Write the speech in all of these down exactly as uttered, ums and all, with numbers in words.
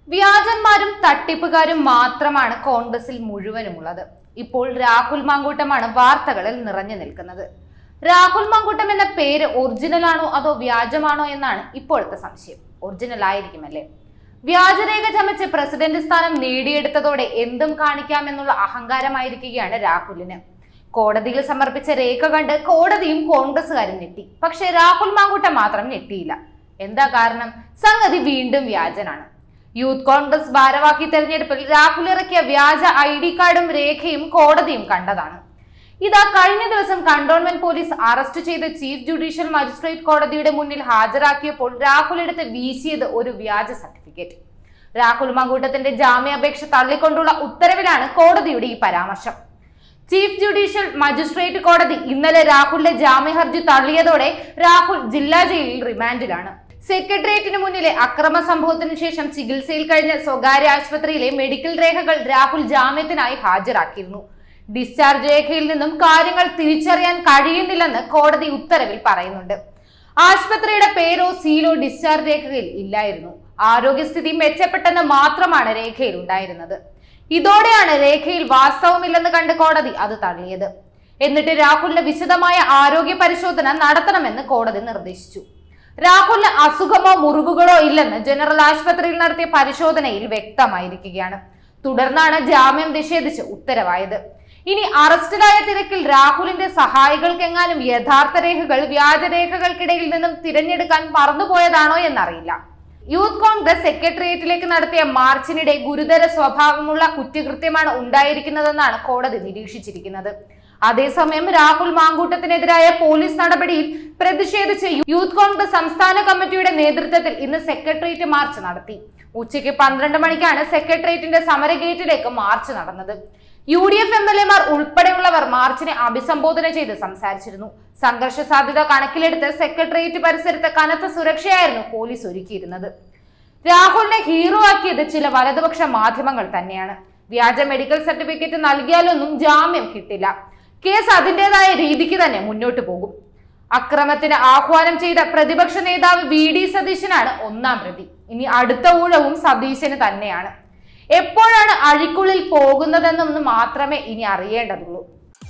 വ്യാജന്മാരും തട്ടിപ്പുകാരും മാത്രമാണ് കോൺഗ്രസിൽ മുഴുവനുമുള്ളത്. ഇപ്പോൾ രാഹുൽ മാങ്കൂട്ടമാണ് വാർത്തകളിൽ നിറഞ്ഞു നിൽക്കുന്നത്. രാഹുൽ മാങ്കൂട്ടം എന്ന പേര് ഒറിജിനൽ ആണോ അതോ വ്യാജമാണോ എന്നാണ് ഇപ്പോഴത്തെ സംശയം. ഒറിജിനൽ ആയിരിക്കുമല്ലേ? വ്യാജരേഖ ചമച്ച് പ്രസിഡന്റ് സ്ഥാനം നേടിയെടുത്തതോടെ എന്തും കാണിക്കാമെന്നുള്ള അഹങ്കാരമായിരിക്കുകയാണ് രാഹുലിന്. കോടതിയിൽ സമർപ്പിച്ച രേഖ കണ്ട് കോടതിയും കോൺഗ്രസുകാരും ഞെട്ടി. പക്ഷെ രാഹുൽ മാങ്കൂട്ടം മാത്രം ഞെട്ടിയില്ല. എന്താ കാരണം? സംഗതി വീണ്ടും വ്യാജനാണ്. യൂത്ത് കോൺഗ്രസ് ഭാരവാഹി തെരഞ്ഞെടുപ്പിൽ രാഹുൽ ഇറക്കിയ വ്യാജ ഐ ഡി കാർഡും രേഖയും കോടതിയും കണ്ടതാണ്. ഇതാ കഴിഞ്ഞ ദിവസം കണ്ടോൺമെന്റ് പോലീസ് അറസ്റ്റ് ചെയ്ത് ചീഫ് ജുഡീഷ്യൽ മജിസ്ട്രേറ്റ് കോടതിയുടെ മുന്നിൽ ഹാജരാക്കിയപ്പോൾ രാഹുൽ എടുത്ത് വീശിയത് ഒരു വ്യാജ സർട്ടിഫിക്കറ്റ്. രാഹുൽ മാങ്കൂട്ടത്തിന്റെ ജാമ്യാപേക്ഷ തള്ളിക്കൊണ്ടുള്ള ഉത്തരവിലാണ് കോടതിയുടെ ഈ പരാമർശം. ചീഫ് ജുഡീഷ്യൽ മജിസ്ട്രേറ്റ് കോടതി ഇന്നലെ രാഹുലിന്റെ ജാമ്യ ഹർജി തള്ളിയതോടെ രാഹുൽ ജില്ലാ ജയിലിൽ റിമാൻഡിലാണ്. സെക്രട്ടേറിയറ്റിന് മുന്നിലെ അക്രമ സംഭവത്തിനു ശേഷം ചികിത്സയിൽ കഴിഞ്ഞ സ്വകാര്യ ആശുപത്രിയിലെ മെഡിക്കൽ രേഖകൾ രാഹുൽ ജാമ്യത്തിനായി ഹാജരാക്കിയിരുന്നു. ഡിസ്ചാർജ് രേഖയിൽ നിന്നും കാര്യങ്ങൾ തിരിച്ചറിയാൻ കഴിയുന്നില്ലെന്ന് കോടതി ഉത്തരവിൽ പറയുന്നുണ്ട്. ആശുപത്രിയുടെ പേരോ സീലോ ഡിസ്ചാർജ് രേഖയിൽ ഇല്ലായിരുന്നു. ആരോഗ്യസ്ഥിതി മെച്ചപ്പെട്ടെന്ന് മാത്രമാണ് രേഖയിൽ ഉണ്ടായിരുന്നത്. ഇതോടെയാണ് രേഖയിൽ വാസ്തവമില്ലെന്ന് കണ്ട് കോടതി അത് തള്ളിയത്. എന്നിട്ട് രാഹുലിന്റെ വിശദമായ ആരോഗ്യ പരിശോധന നടത്തണമെന്ന് കോടതി നിർദ്ദേശിച്ചു. രാഹുലിന് അസുഖമോ മുറിവുകളോ ഇല്ലെന്ന് ജനറൽ ആശുപത്രിയിൽ നടത്തിയ പരിശോധനയിൽ വ്യക്തമായിരിക്കുകയാണ്. തുടർന്നാണ് ജാമ്യം നിഷേധിച്ച് ഉത്തരവായത്. ഇനി അറസ്റ്റിലായ തിരക്കിൽ രാഹുലിന്റെ സഹായികൾക്കെങ്ങാനും യഥാർത്ഥ രേഖകൾ വ്യാജരേഖകൾക്കിടയിൽ നിന്നും തിരഞ്ഞെടുക്കാൻ മറന്നുപോയതാണോ എന്നറിയില്ല. യൂത്ത് കോൺഗ്രസ് സെക്രട്ടേറിയറ്റിലേക്ക് നടത്തിയ മാർച്ചിനിടെ ഗുരുതര സ്വഭാവമുള്ള കുറ്റകൃത്യമാണ് ഉണ്ടായിരിക്കുന്നതെന്നാണ് കോടതി നിരീക്ഷിച്ചിരിക്കുന്നത്. അതേസമയം രാഹുൽ മാങ്കൂട്ടത്തിനെതിരായ പോലീസ് നടപടിയിൽ പ്രതിഷേധിച്ച് യൂത്ത് കോൺഗ്രസ് സംസ്ഥാന കമ്മിറ്റിയുടെ നേതൃത്വത്തിൽ ഇന്ന് സെക്രട്ടേറിയറ്റ് മാർച്ച് നടത്തി. ഉച്ചയ്ക്ക് പന്ത്രണ്ട് മണിക്കാണ് സെക്രട്ടേറിയറ്റിന്റെ സമരഗേറ്റിലേക്ക് മാർച്ച് നടന്നത്. U D F M L എമാർ ഉൾപ്പെടെയുള്ളവർ മാർച്ചിനെ അഭിസംബോധന ചെയ്ത് സംസാരിച്ചിരുന്നു. സംഘർഷ സാധ്യത കണക്കിലെടുത്ത് സെക്രട്ടേറിയറ്റ് പരിസരത്ത് കനത്ത സുരക്ഷയായിരുന്നു പോലീസ് ഒരുക്കിയിരുന്നത്. രാഹുലിനെ ഹീറോ ആക്കിയത് ചില വലതുപക്ഷ മാധ്യമങ്ങൾ തന്നെയാണ്. വ്യാജ മെഡിക്കൽ സർട്ടിഫിക്കറ്റ് നൽകിയാലൊന്നും ജാമ്യം കിട്ടില്ല. കേസ് അതിൻ്റെതായ രീതിക്ക് തന്നെ മുന്നോട്ട് പോകും. അക്രമത്തിന് ആഹ്വാനം ചെയ്ത പ്രതിപക്ഷ നേതാവ് വി ഡി സതീശനാണ് ഒന്നാം പ്രതി. ഇനി അടുത്ത ഊഴവും സതീശന് തന്നെയാണ്. എപ്പോഴാണ് അഴിക്കുള്ളിൽ പോകുന്നതെന്നൊന്ന് മാത്രമേ ഇനി അറിയേണ്ടതുള്ളൂ.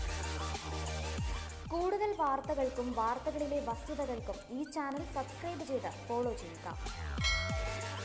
കൂടുതൽ വാർത്തകൾക്കും വാർത്തകളിലെ വസ്തുതകൾക്കും ഈ ചാനൽ സബ്സ്ക്രൈബ് ചെയ്ത് ഫോളോ ചെയ്യുക.